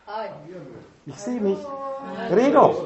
Ich sehe nicht. Redo.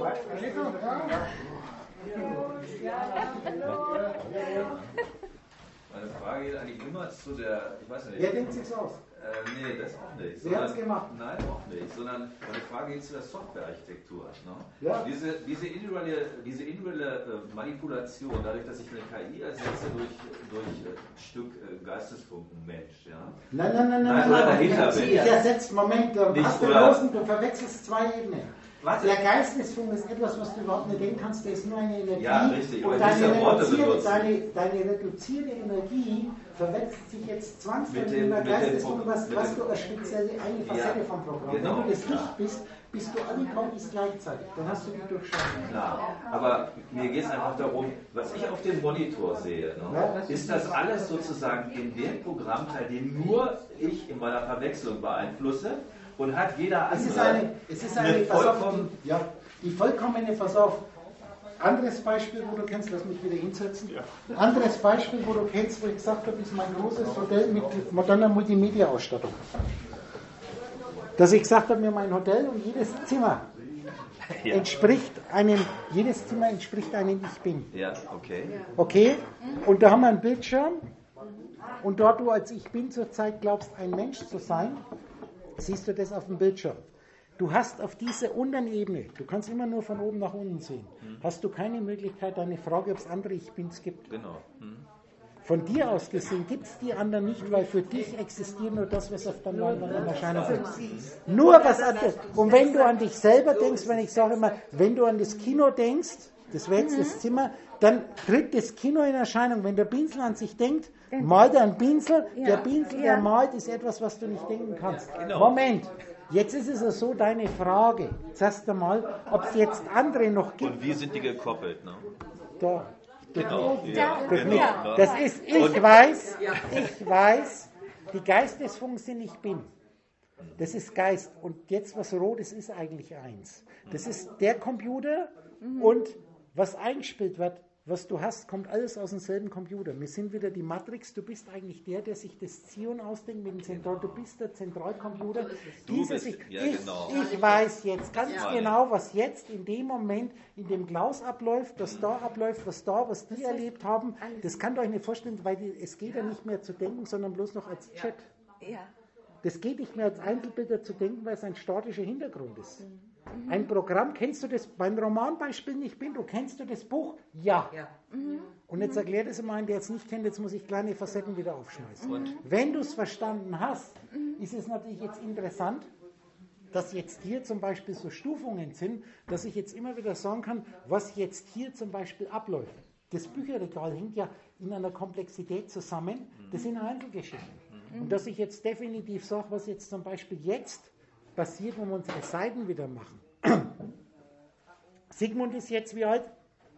Meine Frage geht eigentlich immer zu der, ich weiß nicht. Wer denkt sich's aus? Nee, das auch nicht. Wer hat's gemacht? Nein, auch nicht. Sondern meine Frage geht zu der Softwarearchitektur. Ne? Ja. Diese individuelle Manipulation, dadurch, dass ich eine KI ersetze durch ein Stück Geistesfunken Mensch. Ja? Nein. Ich ersetze, Moment, du verwechselst zwei Ebenen. Der Geistesfunk ist etwas, was du überhaupt nicht denken kannst, der ist nur eine Energie. Ja, richtig. Und deine reduzierte Energie verwechselt sich jetzt zwangsläufig mit der Geistesfunk, was du eine spezielle eine Facette vom Programm. Genau, wenn du das nicht bist, bist du alle Partys gleichzeitig. Dann hast du die durchschaut. Klar, aber mir geht es einfach darum, was ich auf dem Monitor sehe, ne? Ist das alles sozusagen in dem Programmteil, den nur ich in meiner Verwechslung beeinflusse? Und hat jeder andere die vollkommene, pass auf, anderes Beispiel, wo du kennst, lass mich wieder hinsetzen. Ja. Anderes Beispiel, wo du kennst, wo ich gesagt habe, ist mein großes Hotel mit moderner Multimedia-Ausstattung. Dass ich gesagt habe, mir mein Hotel und jedes Zimmer entspricht einem Ich Bin. Ja, okay. Okay? Und da haben wir einen Bildschirm und dort du als Ich Bin zurzeit glaubst, ein Mensch zu sein, siehst du das auf dem Bildschirm. Du hast auf dieser unteren Ebene, du kannst immer nur von oben nach unten sehen, hast du keine Möglichkeit, deine Frage, ob es andere Ich Bins gibt. Genau. Von dir aus gesehen gibt es die anderen nicht, weil für dich existiert nur das, was auf der Leinwand in Erscheinung ist. Nur was anderes. Und wenn du an dich selber denkst, wenn ich sage immer, wenn du an das Kino denkst, das wäre jetzt das Zimmer, dann tritt das Kino in Erscheinung. Wenn der Pinsel an sich denkt, malt er einen Pinsel, der Pinsel, der malt, ist etwas, was du nicht denken kannst. Genau. Moment, jetzt ist es so deine Frage. Sagst du mal, ob es jetzt andere noch gibt. Und wie sind die gekoppelt? Ne? Da. Genau. Das ist, ich weiß, die Geistesfunken sind Ich Bin. Das ist Geist. Und jetzt was Rotes ist eigentlich eins. Das ist der Computer und was eingespielt wird, was du hast, kommt alles aus demselben Computer. Wir sind wieder die Matrix. Du bist eigentlich der sich das Zion ausdenkt mit dem Zentral. Du bist der Zentralcomputer. Ich weiß jetzt ganz genau, was jetzt in dem Moment in dem Klaus abläuft, was die erlebt haben. Das könnt ihr euch nicht vorstellen, weil es geht ja nicht mehr zu denken, sondern bloß noch als Chat. Das geht nicht mehr als Einzelbilder zu denken, weil es ein statischer Hintergrund ist. Ein Programm, kennst du das beim Romanbeispiel nicht bin, kennst du das Buch? Ja. Und jetzt erklärt es mal, der jetzt nicht kennt, jetzt muss ich kleine Facetten wieder aufschmeißen. Wenn du es verstanden hast, ist es natürlich jetzt interessant, dass jetzt hier zum Beispiel so Stufungen sind, dass ich jetzt immer wieder sagen kann, was jetzt hier zum Beispiel abläuft. Das Bücherregal hängt ja in einer Komplexität zusammen, das sind Einzelgeschichten. Und dass ich jetzt definitiv sage, was jetzt zum Beispiel jetzt passiert, wenn wir unsere Seiten wieder machen. Sigmund ist jetzt wie alt?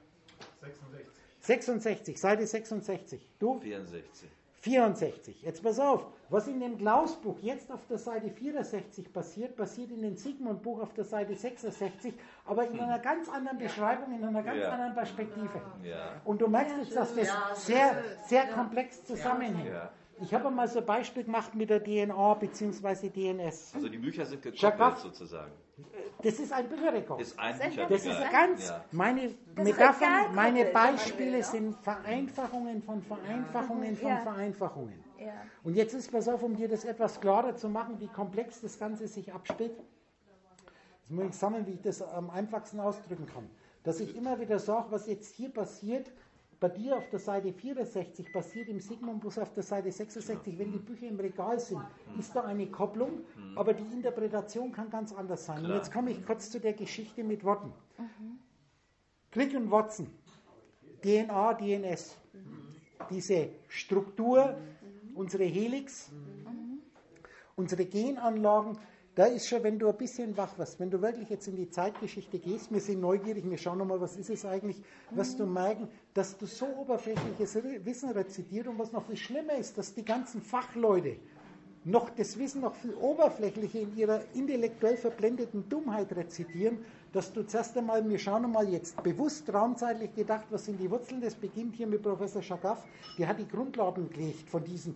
66, Seite 66. Du? 64. Jetzt pass auf, was in dem Klaus-Buch jetzt auf der Seite 64 passiert, passiert in dem Sigmund-Buch auf der Seite 66, aber in einer ganz anderen Beschreibung, in einer ganz anderen Perspektive. Und du merkst jetzt, dass das sehr, sehr komplex zusammenhängt. Ich habe mal so ein Beispiel gemacht mit der DNA bzw. DNS. Also die Bücher sind gekoppelt sozusagen. Das ist ein Bücherregal. Ist ein Bücherregal. Das ist ganz, meine Metaphern, meine Beispiele sind Vereinfachungen von Vereinfachungen von Vereinfachungen. Und jetzt ist, pass auf, um dir das etwas klarer zu machen, wie komplex das Ganze sich abspielt. Jetzt muss ich sammeln, wie ich das am einfachsten ausdrücken kann. Dass ich immer wieder sage, was jetzt hier passiert, bei dir auf der Seite 64 passiert im Sigmund-Bus auf der Seite 66, wenn die Bücher im Regal sind, ist da eine Kopplung, aber die Interpretation kann ganz anders sein. Und jetzt komme ich kurz zu der Geschichte mit Worten. Crick und Watson, DNA, DNS, diese Struktur, unsere Helix, unsere Genanlagen, da ist schon, wenn du ein bisschen wach wirst, wenn du wirklich jetzt in die Zeitgeschichte gehst, wir sind neugierig, wir schauen nochmal, was ist es eigentlich, wirst du merken, dass du so oberflächliches Wissen rezitiert und was noch viel schlimmer ist, dass die ganzen Fachleute noch das Wissen noch viel oberflächlicher in ihrer intellektuell verblendeten Dummheit rezitieren, dass du zuerst einmal, wir schauen einmal jetzt bewusst raumzeitlich gedacht, was sind die Wurzeln, das beginnt hier mit Professor Chagaf, der hat die Grundlagen gelegt von diesen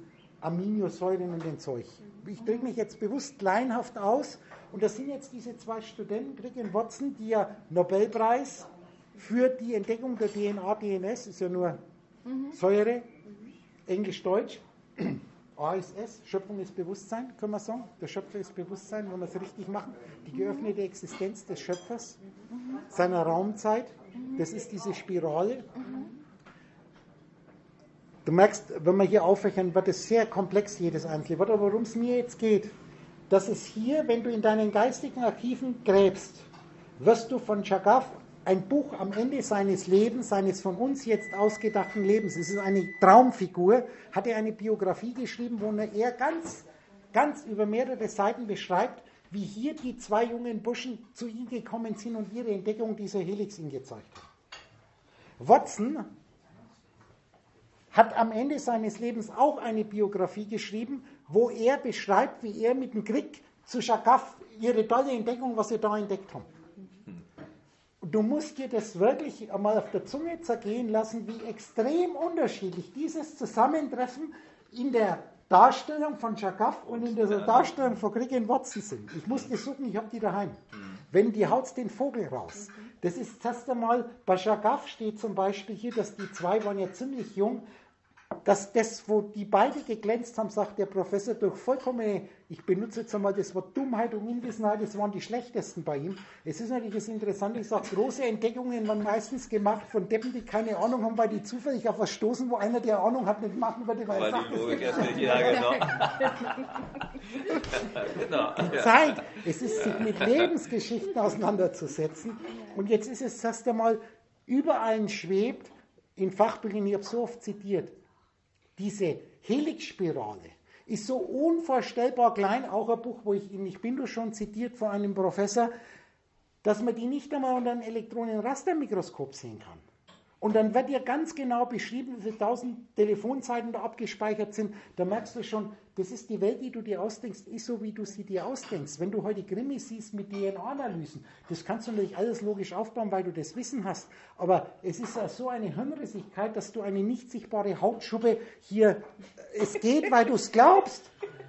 Aminosäuren und den Zeug. Ich drücke mich jetzt bewusst kleinhaft aus und das sind jetzt diese zwei Studenten, Crick und Watson, die ja Nobelpreis für die Entdeckung der DNA, DNS, ist ja nur Säure, Englisch-Deutsch, ASS, Schöpfung ist Bewusstsein, können wir sagen. Der Schöpfer ist Bewusstsein, wenn wir es richtig machen. Die geöffnete Existenz des Schöpfers, seiner Raumzeit, das ist diese Spirale. Du merkst, wenn wir hier aufwächern, wird es sehr komplex, jedes einzelne Wort. Aber worum es mir jetzt geht, dass es hier, wenn du in deinen geistigen Archiven gräbst, wirst du von Chagall ein Buch am Ende seines Lebens, seines von uns jetzt ausgedachten Lebens, es ist eine Traumfigur, hat er eine Biografie geschrieben, wo er ganz über mehrere Seiten beschreibt, wie hier die zwei jungen Burschen zu ihm gekommen sind und ihre Entdeckung dieser Helix ihm gezeigt haben. Watson hat am Ende seines Lebens auch eine Biografie geschrieben, wo er beschreibt, wie er mit dem Crick zu Chagall ihre tolle Entdeckung, was sie da entdeckt haben. Und du musst dir das wirklich einmal auf der Zunge zergehen lassen, wie extrem unterschiedlich dieses Zusammentreffen in der Darstellung von Chagall und in der Darstellung von Crick und Watson sind. Ich musste suchen, ich habe die daheim. Wenn die haut den Vogel raus. Das ist erst einmal, bei Chagall steht zum Beispiel hier, dass die zwei waren ja ziemlich jung, dass das, wo die beide geglänzt haben, sagt der Professor, durch vollkommene, ich benutze jetzt einmal das Wort Dummheit und Unwissenheit, das waren die schlechtesten bei ihm. Es ist natürlich das Interessante, ich sage, große Entdeckungen waren meistens gemacht von Deppen, die keine Ahnung haben, weil die zufällig auf was stoßen, wo einer, der Ahnung hat, nicht machen würde, weil er sagt, die Logik erst nicht, ja, genau. Die Zeit, es ist, sich mit Lebensgeschichten auseinanderzusetzen. Und jetzt ist es erst einmal, über allen schwebt, in Fachbüchern, ich habe so oft zitiert, diese Helixspirale ist so unvorstellbar klein, auch ein Buch, wo ich bin du schon zitiert von einem Professor, dass man die nicht einmal unter einem Elektronenrastermikroskop sehen kann. Und dann wird ja ganz genau beschrieben, wie viele 1000 Telefonzeiten da abgespeichert sind. Da merkst du schon, das ist die Welt, die du dir ausdenkst, ist so, wie du sie dir ausdenkst. Wenn du heute Krimis siehst mit DNA-Analysen, das kannst du natürlich alles logisch aufbauen, weil du das Wissen hast. Aber es ist ja so eine Hirnrissigkeit, dass du eine nicht sichtbare Hautschuppe hier, es geht, weil du es glaubst.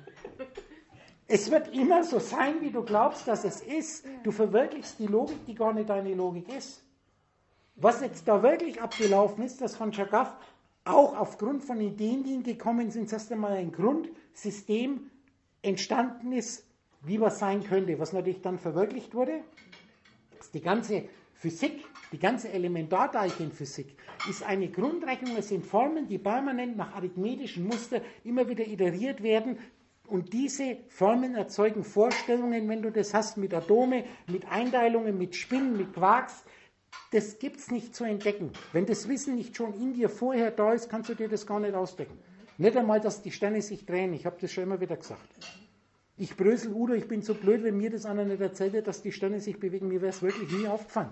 Es wird immer so sein, wie du glaubst, dass es ist. Du verwirklichst die Logik, die gar nicht deine Logik ist. Was jetzt da wirklich abgelaufen ist, dass von Chagall auch aufgrund von Ideen, die ihm gekommen sind, erst einmal ein Grundsystem entstanden ist, wie was sein könnte, was natürlich dann verwirklicht wurde. Die ganze Physik, die ganze Elementarteilchenphysik ist eine Grundrechnung, es sind Formeln, die permanent nach arithmetischen Mustern immer wieder iteriert werden. Und diese Formeln erzeugen Vorstellungen, wenn du das hast, mit Atome, mit Einteilungen, mit Spinnen, mit Quarks. Das gibt es nicht zu entdecken. Wenn das Wissen nicht schon in dir vorher da ist, kannst du dir das gar nicht ausdecken. Nicht einmal, dass die Sterne sich drehen. Ich habe das schon immer wieder gesagt. Ich brösel Udo, ich bin so blöd, wenn mir das einer nicht erzählt hat, dass die Sterne sich bewegen. Mir wäre es wirklich nie aufgefallen.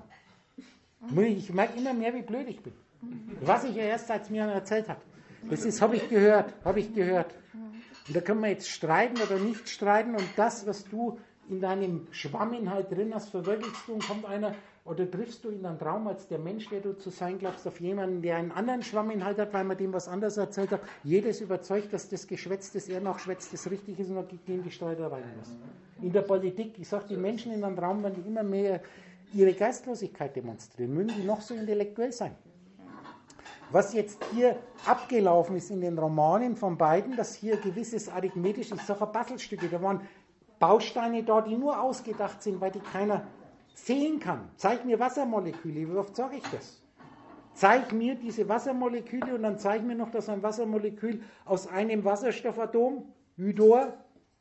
Ich merke immer mehr, wie blöd ich bin. Was ich ja erst, als mir einer erzählt hat. Das ist, habe ich gehört. Und da können wir jetzt streiten oder nicht streiten. Und das, was du in deinem Schwamminhalt drin hast, verwirklichst du und kommt einer, oder triffst du in deinem Traum als der Mensch, der du zu sein glaubst, auf jemanden, der einen anderen Schwamminhalt hat, weil man dem was anderes erzählt hat. Jedes überzeugt, dass das Geschwätz, das er nachschwätzt, das richtig ist und dann gehen die Streitereien los. In der Politik, ich sage, die Menschen in deinem Traum, wenn die immer mehr ihre Geistlosigkeit demonstrieren, mögen die noch so intellektuell sein. Was jetzt hier abgelaufen ist in den Romanen von beiden, dass hier gewisses arithmetisches, ich sage Puzzlestücke, da waren Bausteine da, die nur ausgedacht sind, weil die keiner sehen kann. Zeig mir Wassermoleküle, wie oft sage ich das? Zeig mir diese Wassermoleküle und dann zeig mir noch, dass ein Wassermolekül aus einem Wasserstoffatom, Udor,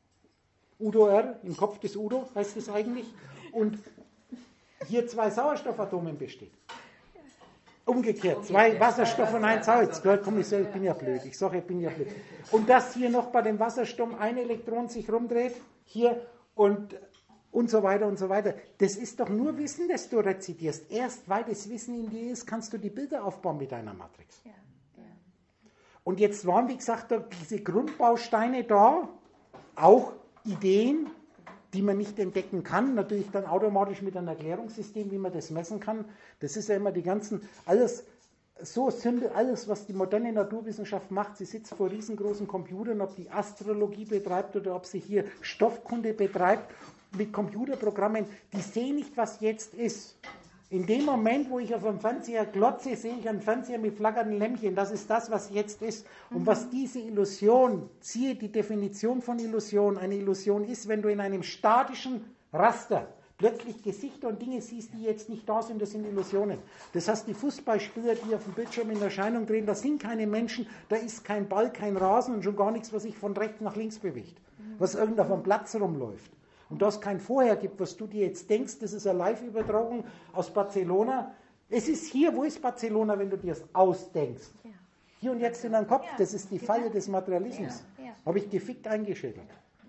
Udo-R, im Kopf des Udo heißt es eigentlich, und hier 2 Sauerstoffatomen besteht. Umgekehrt, 2 Wasserstoff und 1 Salz. Komm, ich bin ja blöd. Ich sage, ich bin ja blöd. Und dass hier noch bei dem Wasserstoff ein Elektron sich rumdreht, hier und so weiter und so weiter. Das ist doch nur Wissen, das du rezitierst. Erst weil das Wissen in dir ist, kannst du die Bilder aufbauen mit deiner Matrix. Ja, ja. Und jetzt waren, wie gesagt, diese Grundbausteine da, auch Ideen, die man nicht entdecken kann, natürlich dann automatisch mit einem Erklärungssystem, wie man das messen kann. Das ist ja immer die ganzen, alles so simpel alles, was die moderne Naturwissenschaft macht. Sie sitzt vor riesengroßen Computern, ob die Astrologie betreibt oder ob sie hier Stoffkunde betreibt, mit Computerprogrammen, die sehen nicht, was jetzt ist. In dem Moment, wo ich auf dem Fernseher glotze, sehe ich einen Fernseher mit flackernden Lämpchen. Das ist das, was jetzt ist. Und was diese Illusion, siehe die Definition von Illusion. Eine Illusion ist, wenn du in einem statischen Raster plötzlich Gesichter und Dinge siehst, die jetzt nicht da sind, das sind Illusionen. Das heißt, die Fußballspieler, die auf dem Bildschirm in Erscheinung treten, das sind keine Menschen, da ist kein Ball, kein Rasen und schon gar nichts, was sich von rechts nach links bewegt, was irgend auf einem Platz rumläuft. Und das kein Vorher gibt, was du dir jetzt denkst, das ist eine Live-Übertragung aus Barcelona. Es ist hier, wo ist Barcelona, wenn du dir das ausdenkst? Ja. Hier und jetzt in deinem Kopf, das ist die Falle des Materialismus. Ja. Ja. Habe ich gefickt eingeschädelt.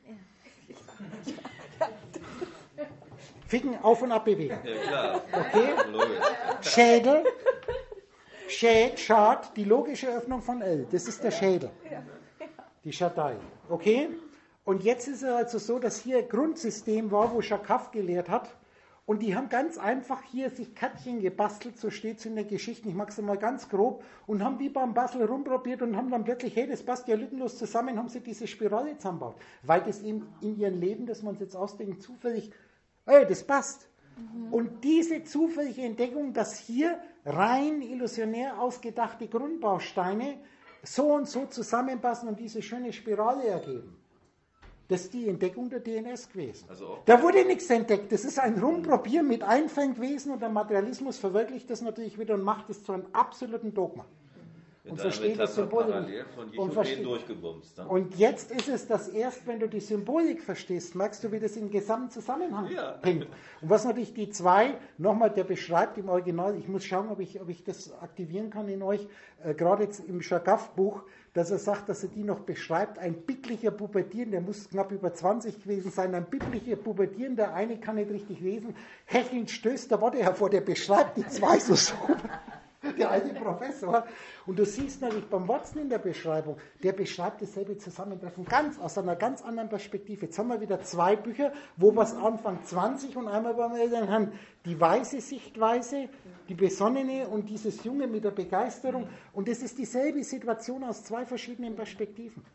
Ja. Ficken auf und ab bewegen. Ja, klar. Okay? Schad, die logische Öffnung von L, das ist der Schädel. Die Schadai. Okay? Und jetzt ist es also so, dass hier ein Grundsystem war, wo Schakaf gelehrt hat. Und die haben ganz einfach hier sich Kärtchen gebastelt, so steht es in der Geschichte, ich mache es mal ganz grob, und haben die beim Bastel rumprobiert und haben dann plötzlich, hey, das passt ja lückenlos zusammen, haben sie diese Spirale zusammengebaut. Weil das eben in ihrem Leben, dass man es jetzt ausdenkt, zufällig, hey, das passt. Und diese zufällige Entdeckung, dass hier rein illusionär ausgedachte Grundbausteine so und so zusammenpassen und diese schöne Spirale ergeben. Das ist die Entdeckung der DNS gewesen. Also da wurde nichts entdeckt. Das ist ein Rumprobieren mit Einfällen gewesen und der Materialismus verwirklicht das natürlich wieder und macht es zu einem absoluten Dogma. Und versteht das Symbolik. Und jetzt ist es, dass erst, wenn du die Symbolik verstehst, merkst du, wie das im gesamten Zusammenhang hängt. Und was natürlich die zwei, nochmal, der beschreibt im Original, ich muss schauen, ob ich das aktivieren kann in euch, gerade jetzt im Schakaf-Buch, dass er sagt, dass er die noch beschreibt, ein bittlicher Pubertieren, der muss knapp über 20 gewesen sein, ein bittlicher Pubertieren, der eine kann nicht richtig lesen, hechelnd stößt der Worte hervor, der beschreibt die zwei so super. Der alte Professor. Und du siehst natürlich beim Watson in der Beschreibung, der beschreibt dasselbe Zusammentreffen aus einer ganz anderen Perspektive. Jetzt haben wir wieder zwei Bücher, wo was Anfang 20 und einmal beim älteren Herrn die weise Sichtweise, die besonnene und dieses Junge mit der Begeisterung. Und das ist dieselbe Situation aus zwei verschiedenen Perspektiven.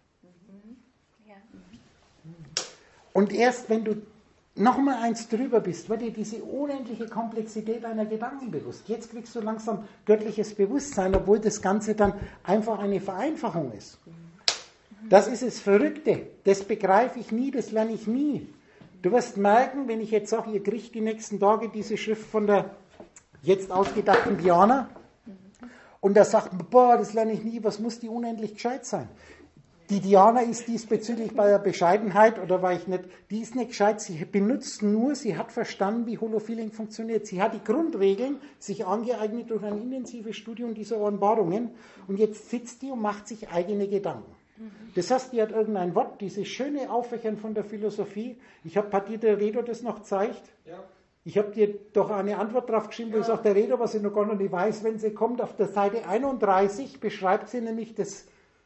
Und erst wenn du nochmal eins drüber bist, wird dir diese unendliche Komplexität deiner Gedanken bewusst. Jetzt kriegst du langsam göttliches Bewusstsein, obwohl das Ganze dann einfach eine Vereinfachung ist. Das ist das Verrückte. Das begreife ich nie, das lerne ich nie. Du wirst merken, wenn ich jetzt sage, ihr kriegt die nächsten Tage diese Schrift von der jetzt ausgedachten Diana und da sagt man, boah, das lerne ich nie, was muss die unendlich gescheit sein? Die Diana ist diesbezüglich bei der Bescheidenheit, oder war ich nicht, die ist nicht gescheit, sie benutzt nur, sie hat verstanden, wie Holofeeling funktioniert. Sie hat die Grundregeln sich angeeignet durch ein intensives Studium dieser Offenbarungen und jetzt sitzt die und macht sich eigene Gedanken. Das heißt, die hat irgendein Wort, dieses schöne Auffächern von der Philosophie. Ich habe dir der Redo das noch gezeigt. Ja. Ich habe dir doch eine Antwort drauf geschrieben, wo ich sage, der Redo, was ich noch gar noch nicht weiß, wenn sie kommt, auf der Seite 31 beschreibt sie nämlich das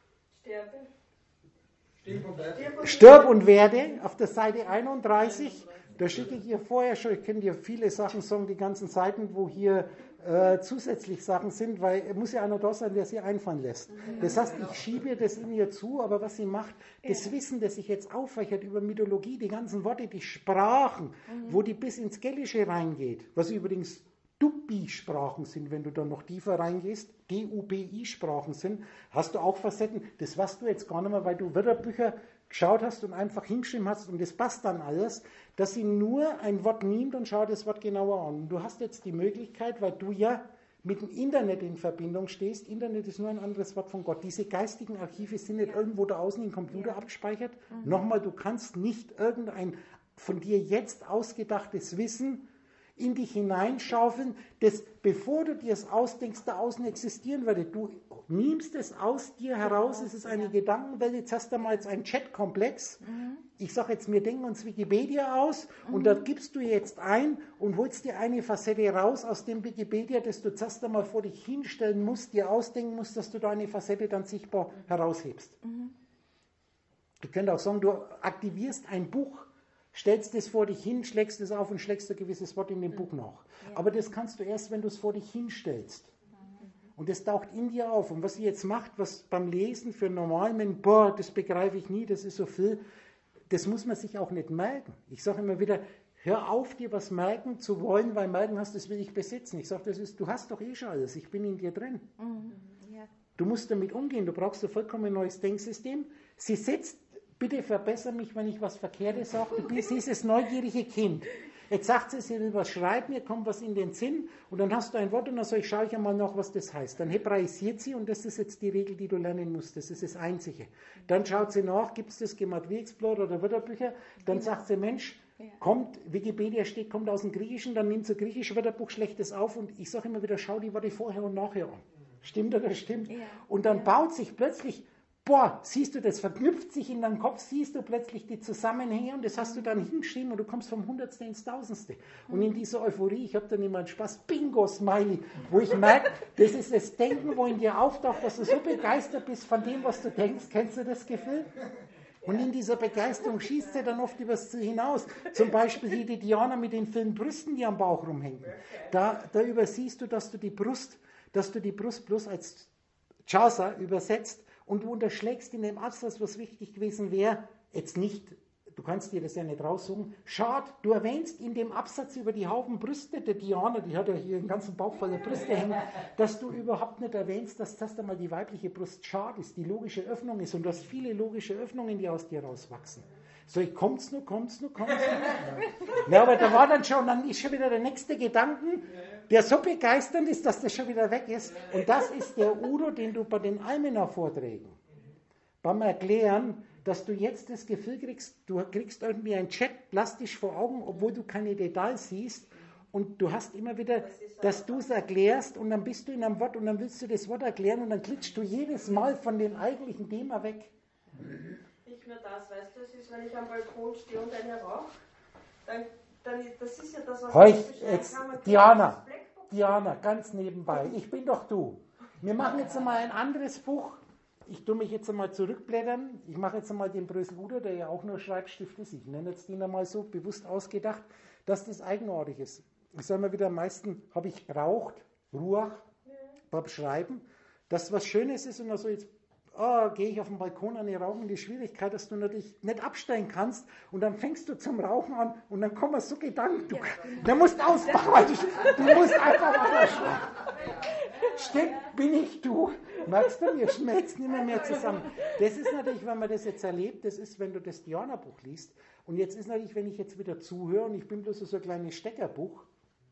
Stirb und werde, auf der Seite 31, da schicke ich ihr vorher schon, ich kann dir viele Sachen sagen, die ganzen Seiten, wo hier zusätzlich Sachen sind, weil es muss ja einer da sein, der sie einfallen lässt. Das heißt, ich schiebe das in ihr zu, aber was sie macht, das Wissen, das sich jetzt auffächert über Mythologie, die ganzen Worte, die Sprachen, wo die bis ins Gälische reingeht, was übrigens Dubi-Sprachen sind, wenn du da noch tiefer reingehst, D-U-B-I-Sprachen sind, hast du auch Facetten, das weißt du jetzt gar nicht mehr, weil du Wörterbücher geschaut hast und einfach hingeschrieben hast und das passt dann alles, dass sie nur ein Wort nimmt und schaut das Wort genauer an. Und du hast jetzt die Möglichkeit, weil du ja mit dem Internet in Verbindung stehst, Internet ist nur ein anderes Wort von Gott. Diese geistigen Archive sind nicht irgendwo da außen im Computer abgespeichert. Nochmal, du kannst nicht irgendein von dir jetzt ausgedachtes Wissen in dich hineinschaufeln, das, bevor du dir es ausdenkst, da außen existieren würde. Du nimmst es aus dir heraus, es ist eine Gedankenwelt, jetzt hast du mal jetzt einen Chatkomplex. Ich sage jetzt, wir denken uns Wikipedia aus und da gibst du jetzt ein und holst dir eine Facette raus aus dem Wikipedia, das du zuerst einmal vor dich hinstellen musst, dir ausdenken musst, dass du da eine Facette dann sichtbar heraushebst. Ich könnte auch sagen, du aktivierst ein Buch, stellst es vor dich hin, schlägst es auf und schlägst ein gewisses Wort in dem Buch nach. Aber das kannst du erst, wenn du es vor dich hinstellst. Und das taucht in dir auf. Und was sie jetzt macht, was beim Lesen für einen normalen Menschen, boah, das begreife ich nie, das ist so viel, das muss man sich auch nicht merken. Ich sage immer wieder, hör auf, dir was merken zu wollen, weil merken hast, das will ich besitzen. Ich sage, du hast doch eh schon alles, ich bin in dir drin. Ja. Du musst damit umgehen, du brauchst ein vollkommen neues Denksystem. Sie setzt, bitte verbessere mich, wenn ich was Verkehrtes sage, du bist dieses neugierige Kind. Jetzt sagt sie will was schreiben, mir kommt was in den Sinn und dann hast du ein Wort und dann schaue ich einmal nach, was das heißt. Dann hebraisiert sie und das ist jetzt die Regel, die du lernen musst. Das ist das Einzige. Dann schaut sie nach, gibt es das Gematria Explorer oder Wörterbücher, dann sagt sie, Mensch, kommt, Wikipedia steht, kommt aus dem Griechischen, dann nimmt sie griechische Wörterbuch, schlägt es auf und ich sage immer wieder, schau die Worte vorher und nachher an. Stimmt oder stimmt? Ja. Und dann baut sich plötzlich, boah, siehst du, das verknüpft sich in deinem Kopf, siehst du plötzlich die Zusammenhänge und das hast du dann hingeschrieben und du kommst vom Hundertste ins Tausendste. Und in dieser Euphorie, ich habe dann immer einen Spaß, Bingo-Smiley, wo ich merke, das ist das Denken, wo in dir auftaucht, dass du so begeistert bist von dem, was du denkst. Kennst du das Gefühl? Und in dieser Begeisterung schießt er dann oft übers Ziel hinaus. Zum Beispiel hier die Diana mit den vielen Brüsten, die am Bauch rumhängen. Da übersiehst du, dass du die Brust bloß als Chasa übersetzt und du unterschlägst in dem Absatz, was wichtig gewesen wäre, jetzt nicht, du kannst dir das ja nicht raussuchen, schade, du erwähnst in dem Absatz über die Haufen Brüste der Diana, die hat ja hier den ganzen Bauch voller Brüste hängen, dass du überhaupt nicht erwähnst, dass das einmal die weibliche Brust schade ist, die logische Öffnung ist und du hast viele logische Öffnungen, die aus dir rauswachsen. So, kommt's nur. Ja, aber da war dann ist schon wieder der nächste Gedanken, der so begeisternd ist, dass das schon wieder weg ist. Und das ist der Udo, den du bei den Almenar-Vorträgen, beim Erklären, dass du jetzt das Gefühl kriegst, du kriegst irgendwie einen Chat plastisch vor Augen, obwohl du keine Details siehst. Und du hast immer wieder, dass du es erklärst und dann bist du in einem Wort und dann willst du das Wort erklären und dann klitschst du jedes Mal von dem eigentlichen Thema weg. Nicht nur das, weißt du, es ist, wenn ich am Balkon stehe und eine rauche, dann das ist ja das, was jetzt, Diana, ganz nebenbei, ich bin doch du. Wir machen jetzt einmal ein anderes Buch. Ich tue mich jetzt einmal zurückblättern. Ich mache jetzt einmal den Brösel Udo, der ja auch nur Schreibstift ist. Ich nenne jetzt den einmal so bewusst ausgedacht, dass das eigenartig ist. Ich sage mal wieder, am meisten habe ich braucht, Ruach, beim Schreiben, dass was Schönes ist und also jetzt gehe ich auf den Balkon an die Rauchen, die Schwierigkeit, dass du natürlich nicht abstellen kannst und dann fängst du zum Rauchen an und dann kommen so Gedanken, da musst du ausmachen, weil du musst einfach mal stimmt, bin ich du. Merkst du, wir schmelzen immer mehr zusammen. Das ist natürlich, wenn man das jetzt erlebt, das ist, wenn du das Diana-Buch liest und jetzt ist natürlich, wenn ich jetzt wieder zuhöre und ich bin bloß so ein kleines Steckerbuch,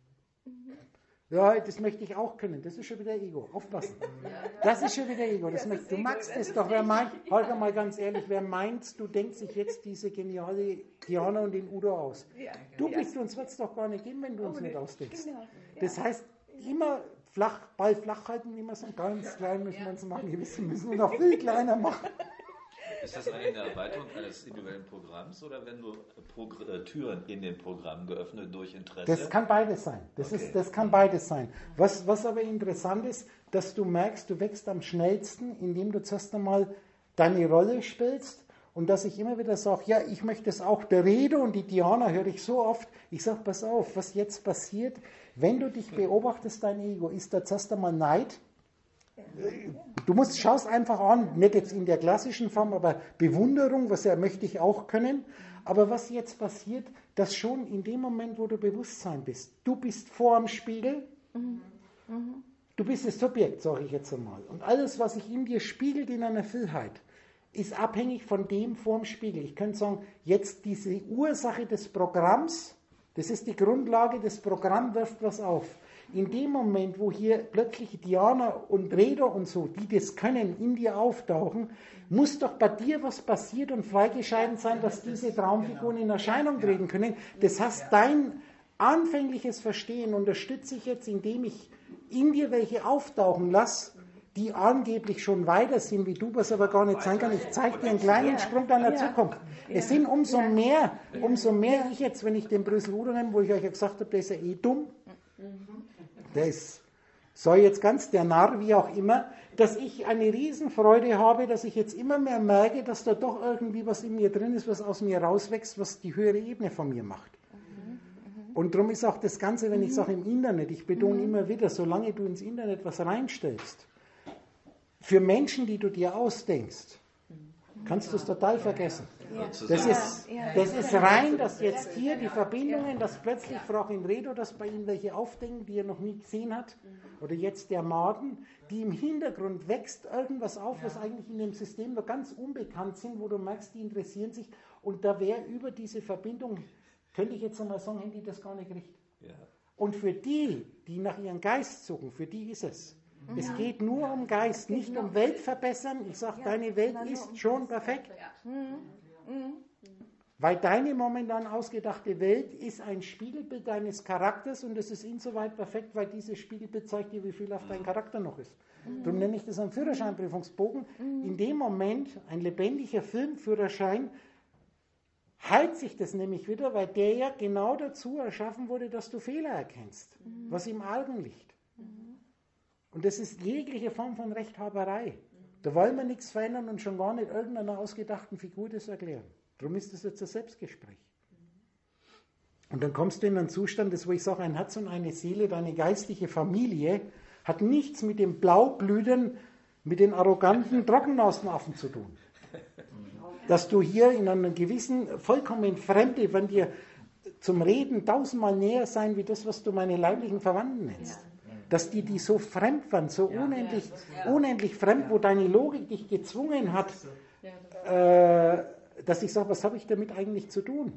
ja, das möchte ich auch können. Das ist schon wieder Ego. Aufpassen. Das ist schon wieder Ego. Du magst es doch. Holger, mal ganz ehrlich, wer meint, du denkst sich jetzt diese geniale Diana und den Udo aus? Du bist, uns wird es doch gar nicht geben, wenn du uns nicht ausdenkst. Das heißt, immer Ball flach halten, immer so ganz klein müssen wir uns machen. Wir müssen noch viel kleiner machen. Ist das eine Erweiterung eines individuellen Programms oder werden nur Türen in den Programmen geöffnet durch Interesse? Das kann beides sein. Das kann beides sein. Was aber interessant ist, dass du merkst, du wächst am schnellsten, indem du zuerst einmal deine Rolle spielst und dass ich immer wieder sage, ja, ich möchte es auch. Der Rede und die Diana höre ich so oft. Ich sage, pass auf, was jetzt passiert, wenn du dich beobachtest, dein Ego, ist da zuerst einmal Neid. Schaust einfach an, nicht jetzt in der klassischen Form, aber Bewunderung, was ja möchte ich auch können. Aber was jetzt passiert, dass schon in dem Moment, wo du Bewusstsein bist, du bist vor dem Spiegel, du bist das Subjekt, sage ich jetzt einmal. Und alles, was sich in dir spiegelt in einer Vielheit, ist abhängig von dem vor dem Spiegel. Ich könnte sagen, jetzt diese Ursache des Programms, das ist die Grundlage, das Programm wirft was auf. In dem Moment, wo hier plötzlich Diana und Reda und so, die das können, in dir auftauchen, muss doch bei dir was passiert und freigeschalten sein, dass diese Traumfiguren in Erscheinung treten können. Das heißt, dein anfängliches Verstehen unterstütze ich jetzt, indem ich in dir welche auftauchen lasse, die angeblich schon weiter sind wie du, was aber gar nicht sein kann. Ich zeige dir einen kleinen Sprung deiner Zukunft. Es sind umso mehr ich jetzt, wenn ich den Brösel Udo nehme, wo ich euch ja gesagt habe, der ist ja eh dumm, der ist, soll jetzt ganz der Narr, wie auch immer, dass ich eine Riesenfreude habe, dass ich jetzt immer mehr merke, dass da doch irgendwie was in mir drin ist, was aus mir rauswächst, was die höhere Ebene von mir macht. Und darum ist auch das Ganze, wenn ich sage im Internet, ich betone immer wieder, solange du ins Internet was reinstellst, für Menschen, die du dir ausdenkst, kannst du es total vergessen. Das ist rein, dass jetzt hier die Verbindungen, dass plötzlich Frau Inredo, dass bei ihm welche aufdenken, die er noch nie gesehen hat, oder jetzt der Maden, die im Hintergrund wächst irgendwas auf, was eigentlich in dem System noch ganz unbekannt sind, wo du merkst, die interessieren sich, und da wäre über diese Verbindung, könnte ich jetzt einmal sagen, hätten die das gar nicht gekriegt. Ja. Und für die, die nach ihrem Geist suchen, für die ist es. Es geht nur um Geist, nicht um Welt verbessern. Ich sage, deine Welt ist schon perfekt. Weil deine momentan ausgedachte Welt ist ein Spiegelbild deines Charakters und es ist insoweit perfekt, weil dieses Spiegelbild zeigt dir, wie viel auf dein Charakter noch ist. Darum nenne ich das einen Führerscheinprüfungsbogen. In dem Moment, ein lebendiger Filmführerschein, heilt sich das nämlich wieder, weil der ja genau dazu erschaffen wurde, dass du Fehler erkennst, was im Augen liegt. Und das ist jegliche Form von Rechthaberei. Da wollen wir nichts verändern und schon gar nicht irgendeiner ausgedachten Figur das erklären. Darum ist das jetzt ein Selbstgespräch. Und dann kommst du in einen Zustand, das wo ich sage, ein Herz und eine Seele, deine geistliche Familie hat nichts mit dem Blaublüten, mit den arroganten Trockennasenaffen zu tun. Dass du hier in einer gewissen, vollkommen Fremde, wenn dir zum Reden tausendmal näher sein, wie das, was du meine leiblichen Verwandten nennst. Dass die so fremd waren, so unendlich fremd, wo deine Logik dich gezwungen hat, dass ich sage, was habe ich damit eigentlich zu tun?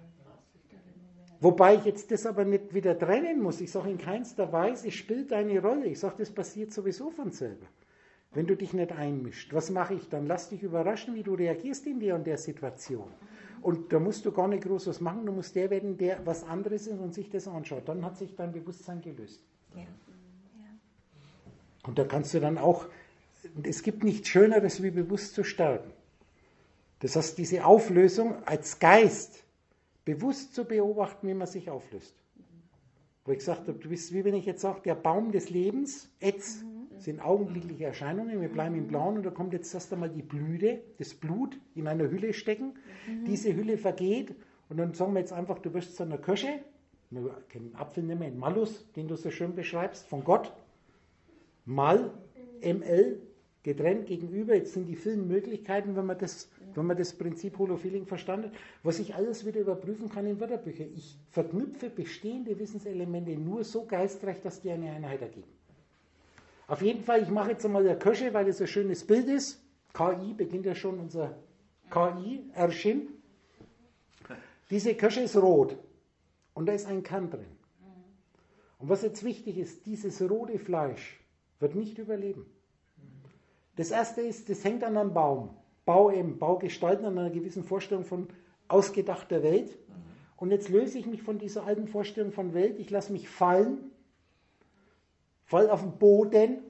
Wobei ich jetzt das aber nicht wieder trennen muss. Ich sage, in keinster Weise spielt deine Rolle. Ich sage, das passiert sowieso von selber. Wenn du dich nicht einmischst, was mache ich dann? Lass dich überraschen, wie du reagierst in der und der Situation. Und da musst du gar nicht groß was machen, du musst der werden, der was anderes ist und sich das anschaut. Dann hat sich dein Bewusstsein gelöst. Ja. Und da kannst du dann auch, es gibt nichts Schöneres, wie bewusst zu sterben. Das heißt, diese Auflösung als Geist bewusst zu beobachten, wie man sich auflöst. Wo ich gesagt habe, du bist, wie wenn ich jetzt sage, der Baum des Lebens, jetzt sind augenblickliche Erscheinungen, wir bleiben im Blauen und da kommt jetzt erst einmal die Blüte, das Blut in einer Hülle stecken, diese Hülle vergeht und dann sagen wir jetzt einfach, du wirst zu einer Kirsche, wir können Apfel nehmen, einen Malus, den du so schön beschreibst, von Gott, Mal, ML, getrennt gegenüber, jetzt sind die vielen Möglichkeiten, wenn man das Prinzip Holofeeling verstanden hat, was ich alles wieder überprüfen kann in Wörterbüchern. Ich verknüpfe bestehende Wissenselemente nur so geistreich, dass die eine Einheit ergeben. Auf jeden Fall, ich mache jetzt einmal der Kirsche, weil es ein schönes Bild ist. KI, beginnt ja schon unser KI, Erschin. Diese Kirsche ist rot und da ist ein Kern drin. Und was jetzt wichtig ist, dieses rote Fleisch wird nicht überleben. Das erste ist, das hängt an einem Baum. Baugestalten an einer gewissen Vorstellung von ausgedachter Welt. Und jetzt löse ich mich von dieser alten Vorstellung von Welt. Ich lasse mich fallen. Fall auf den Boden.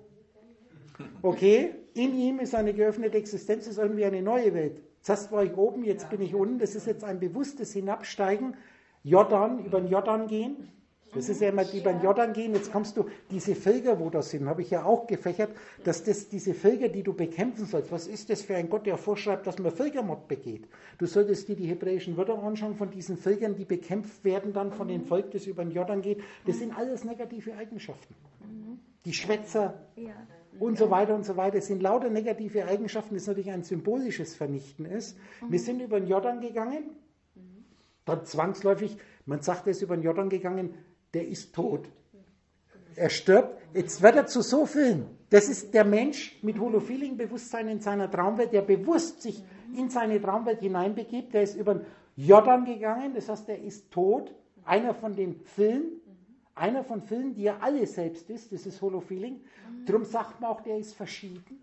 Okay, in ihm ist eine geöffnete Existenz, ist irgendwie eine neue Welt. Zuerst war ich oben, jetzt bin ich unten. Das ist jetzt ein bewusstes Hinabsteigen. Jordan, über den Jordan gehen. Das ist ja immer, die beim Jordan gehen, jetzt kommst du, diese Völker, wo das sind, habe ich ja auch gefächert, dass das diese Völker, die du bekämpfen sollst, was ist das für ein Gott, der vorschreibt, dass man Völkermord begeht? Du solltest dir die hebräischen Wörter anschauen von diesen Völkern, die bekämpft werden dann von dem Volk, das über den Jordan geht. Das sind alles negative Eigenschaften. Die Schwätzer und so weiter und so weiter, das sind lauter negative Eigenschaften, das natürlich ein symbolisches Vernichten ist. Wir sind über den Jordan gegangen, dann zwangsläufig, man sagt, er ist über den Jordan gegangen, der ist tot. Er stirbt. Jetzt wird er zu so vielen. Das ist der Mensch mit Holofeeling-Bewusstsein in seiner Traumwelt, der bewusst sich in seine Traumwelt hineinbegibt. Der ist über den Jordan gegangen, das heißt, er ist tot. Einer von den vielen, die er alle selbst ist, das ist Holofeeling. Darum sagt man auch, der ist verschieden.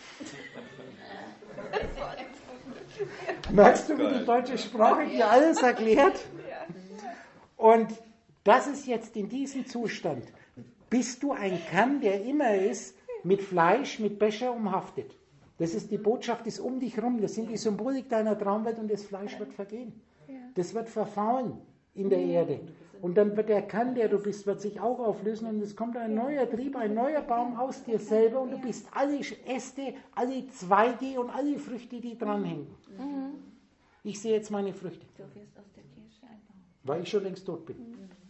Merkst du, wie die deutsche Sprache dir alles erklärt? Und das ist jetzt in diesem Zustand. Bist du ein Kern, der immer ist, mit Fleisch, mit Becher umhaftet. Das ist die Botschaft, ist um dich herum. Das sind die Symbolik deiner Traumwelt und das Fleisch wird vergehen. Das wird verfaulen in der Erde. Und dann wird der Kern, der du bist, wird sich auch auflösen und es kommt ein neuer Trieb, ein neuer Baum aus dir selber und du bist alle Äste, alle Zweige und alle Früchte, die dranhängen. Ich sehe jetzt meine Früchte. Du wirst aus der Kirsche ein Baum. weil ich schon längst tot bin.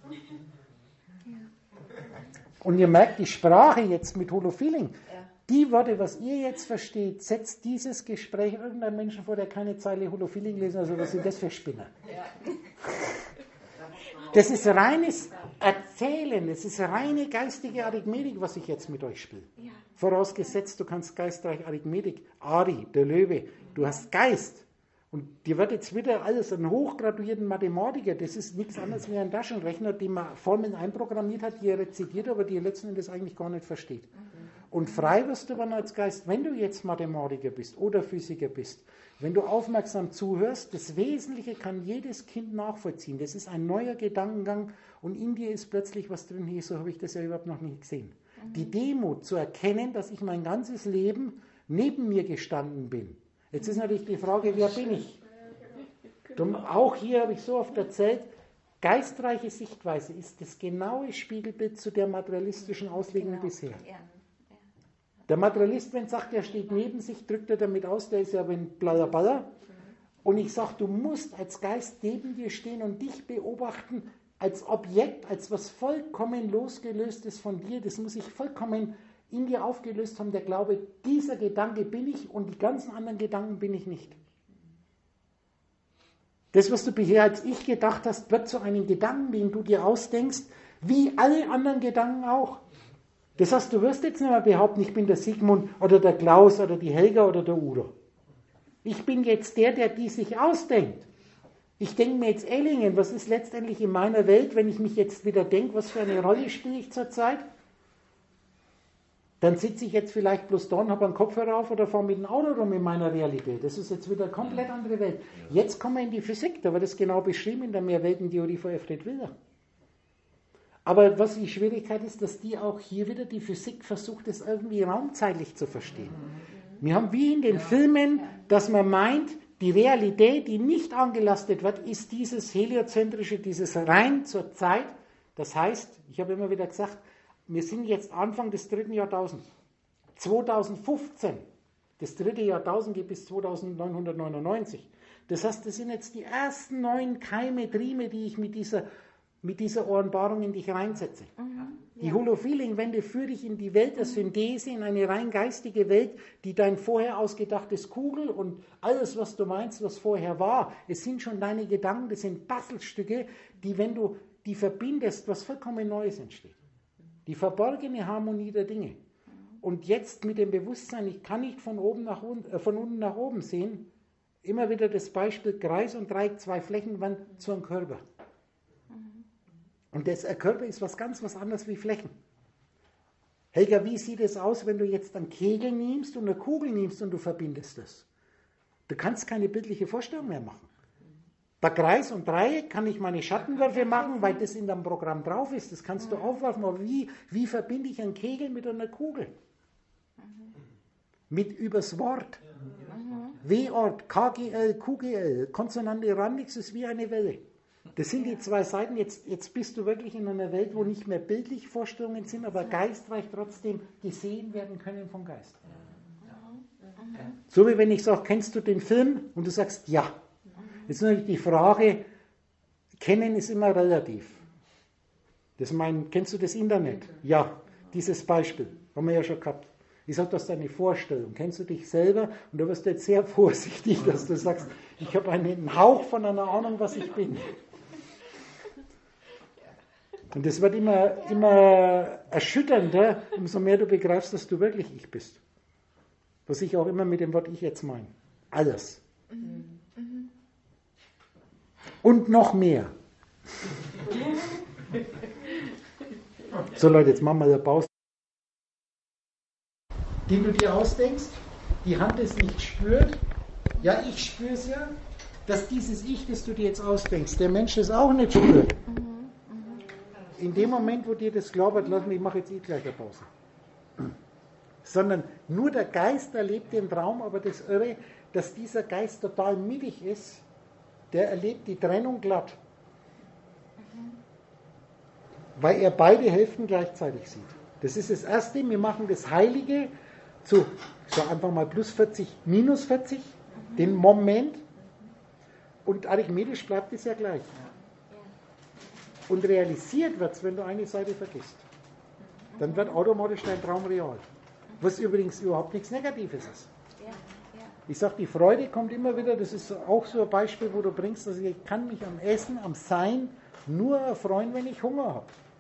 Und ihr merkt, die Sprache jetzt mit Holofeeling, die Worte, was ihr jetzt versteht, setzt dieses Gespräch irgendeinem Menschen vor, der keine Zeile Holofeeling lesen, also was sind das für Spinner? Das ist reines Erzählen, es ist reine geistige Arithmetik, was ich jetzt mit euch spiele. Vorausgesetzt, du kannst geistreich Arithmetik, Ari, der Löwe, du hast Geist. Und dir wird jetzt wieder alles ein hochgraduierten Mathematiker, das ist nichts anderes wie ein Taschenrechner, den man Formeln einprogrammiert hat, die er rezitiert, aber die er letzten Endes eigentlich gar nicht versteht. Und frei wirst du dann als Geist, wenn du jetzt Mathematiker bist oder Physiker bist, wenn du aufmerksam zuhörst, das Wesentliche kann jedes Kind nachvollziehen. Das ist ein neuer Gedankengang und in dir ist plötzlich was drin, hier, so habe ich das ja überhaupt noch nie gesehen. Die Demut zu erkennen, dass ich mein ganzes Leben neben mir gestanden bin. Jetzt ist natürlich die Frage, wer bin ich? Auch hier habe ich so oft erzählt, geistreiche Sichtweise ist das genaue Spiegelbild zu der materialistischen Auslegung bisher. Der Materialist, wenn er sagt, er steht neben sich, drückt er damit aus, der ist ja ein Blablabla. Und ich sage, du musst als Geist neben dir stehen und dich beobachten als Objekt, als was vollkommen losgelöstes von dir. Das muss ich vollkommen in dir aufgelöst haben, der Glaube, dieser Gedanke bin ich und die ganzen anderen Gedanken bin ich nicht. Das, was du bisher als Ich gedacht hast, wird zu einem Gedanken, den du dir ausdenkst, wie alle anderen Gedanken auch. Das heißt, du wirst jetzt nicht mehr behaupten, ich bin der Sigmund oder der Klaus oder die Helga oder der Udo. Ich bin jetzt der die sich ausdenkt. Ich denke mir jetzt Ellingen, was ist letztendlich in meiner Welt, wenn ich mich jetzt wieder denke, was für eine Rolle spiele ich zurzeit? Dann sitze ich jetzt vielleicht bloß da und habe einen Kopfhörer auf oder fahre mit dem Auto rum in meiner Realität. Das ist jetzt wieder eine komplett andere Welt. Jetzt kommen wir in die Physik, da wird das genau beschrieben in der Mehrweltentheorie von Alfred Wilder. Aber was die Schwierigkeit ist, dass die auch hier wieder die Physik versucht, das irgendwie raumzeitlich zu verstehen. Wir haben wie in den Filmen, dass man meint, die Realität, die nicht angelastet wird, ist dieses heliozentrische, dieses rein zur Zeit. Das heißt, ich habe immer wieder gesagt, wir sind jetzt Anfang des 3. Jahrtausends. 2015, das 3. Jahrtausend geht bis 2999. Das heißt, das sind jetzt die ersten neuen Keime, Trieme, die ich mit dieser Offenbarung in dich reinsetze. Die Holofeeling-Wende führt dich in die Welt der Synthese, in eine rein geistige Welt, die dein vorher ausgedachtes Kugel und alles, was du meinst, was vorher war, es sind schon deine Gedanken, das sind Puzzlestücke, die, wenn du die verbindest, was vollkommen Neues entsteht. Die verborgene Harmonie der Dinge. Und jetzt mit dem Bewusstsein, ich kann nicht von unten nach oben sehen, immer wieder das Beispiel Kreis und Dreieck, zwei Flächen werden zu einem Körper. Und der Körper ist was anderes wie Flächen. Helga, wie sieht es aus, wenn du jetzt einen Kegel nimmst und eine Kugel nimmst und du verbindest das? Du kannst keine bildliche Vorstellung mehr machen. Bei Kreis und Dreieck kann ich meine Schattenwürfe machen, weil das in deinem Programm drauf ist. Das kannst du aufwerfen. Aber wie verbinde ich einen Kegel mit einer Kugel? Mit übers Wort. W-Ort, KGL, QGL, Konsonante Randix ist wie eine Welle. Das sind die zwei Seiten. Jetzt bist du wirklich in einer Welt, wo nicht mehr bildliche Vorstellungen sind, aber geistreich trotzdem gesehen werden können vom Geist. So wie wenn ich sage, kennst du den Film? Und du sagst, ja. Jetzt ist natürlich die Frage, kennen ist immer relativ. Kennst du das Internet? Ja, dieses Beispiel, haben wir ja schon gehabt. Ich sage, das ist eine Vorstellung. Kennst du dich selber? Und da wirst du jetzt sehr vorsichtig, dass du sagst, ich habe einen Hauch von einer Ahnung, was ich bin. Und das wird immer erschütternder, umso mehr du begreifst, dass du wirklich ich bist. Was ich auch immer mit dem Wort ich jetzt meine. Alles. Und noch mehr. So Leute, jetzt machen wir eine Pause. Die du dir ausdenkst, die Hand es nicht spürt. Ja, ich spüre es ja, dass dieses Ich, das du dir jetzt ausdenkst, der Mensch es auch nicht spürt. In dem Moment, wo dir das glaubert, lass mich, ich mache jetzt gleich eine Pause. Sondern nur der Geist erlebt den Traum, aber das Irre, dass dieser Geist total mittig ist, der erlebt die Trennung glatt. Weil er beide Hälften gleichzeitig sieht. Das ist das Erste, wir machen das Heilige zu, so einfach mal plus 40, minus 40, den Moment, und arithmetisch bleibt es ja gleich. Und realisiert wird es, wenn du eine Seite vergisst. Dann wird automatisch dein Traum real. Was übrigens überhaupt nichts Negatives ist. Ich sage, die Freude kommt immer wieder, das ist auch so ein Beispiel, wo du bringst, dass ich kann mich am Essen, am Sein nur erfreuen, wenn ich Hunger habe.